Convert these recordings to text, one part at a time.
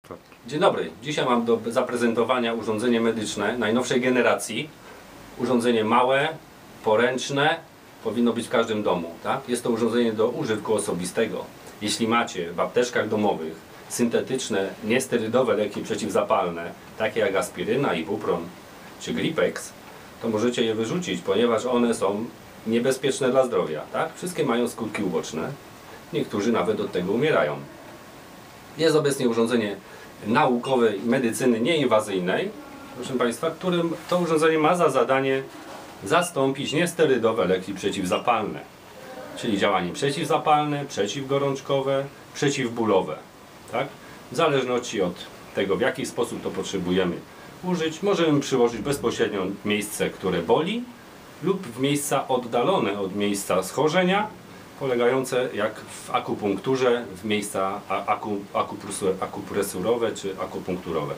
Dzień dobry. Dzisiaj mam do zaprezentowania urządzenie medyczne najnowszej generacji. Urządzenie małe, poręczne, powinno być w każdym domu. Tak? Jest to urządzenie do użytku osobistego. Jeśli macie w apteczkach domowych syntetyczne, niesterydowe leki przeciwzapalne, takie jak aspiryna, ibupron czy Gripex, to możecie je wyrzucić, ponieważ one są niebezpieczne dla zdrowia. Tak? Wszystkie mają skutki uboczne. Niektórzy nawet od tego umierają. Jest obecnie urządzenie naukowej medycyny nieinwazyjnej, proszę Państwa, którym to urządzenie ma za zadanie zastąpić niesterydowe leki przeciwzapalne, czyli działanie przeciwzapalne, przeciwgorączkowe, przeciwbólowe. Tak? W zależności od tego, w jaki sposób to potrzebujemy użyć, możemy przyłożyć bezpośrednio w miejsce, które boli, lub w miejsca oddalone od miejsca schorzenia, polegające jak w akupunkturze w miejsca akupresurowe czy akupunkturowe.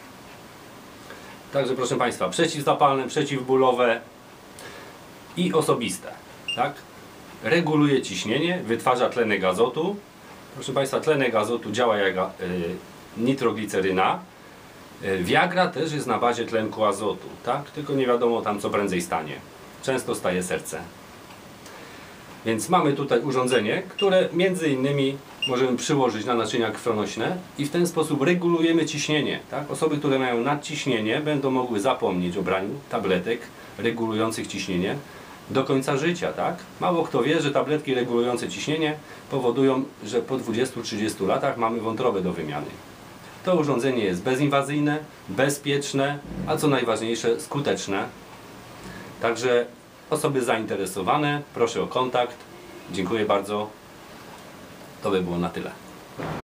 Także proszę Państwa, przeciwzapalne, przeciwbólowe i osobiste. Tak? Reguluje ciśnienie, wytwarza tlenek azotu. Proszę Państwa, tlenek azotu działa jak nitrogliceryna. Viagra też jest na bazie tlenku azotu, tak? Tylko nie wiadomo tam co prędzej stanie. Często staje serce. Więc mamy tutaj urządzenie, które między innymi możemy przyłożyć na naczynia krwionośne i w ten sposób regulujemy ciśnienie. Tak? Osoby, które mają nadciśnienie, będą mogły zapomnieć o braniu tabletek regulujących ciśnienie do końca życia. Tak? Mało kto wie, że tabletki regulujące ciśnienie powodują, że po 20-30 latach mamy wątrobę do wymiany. To urządzenie jest bezinwazyjne, bezpieczne, a co najważniejsze skuteczne. Także osoby zainteresowane, proszę o kontakt. Dziękuję bardzo. To by było na tyle.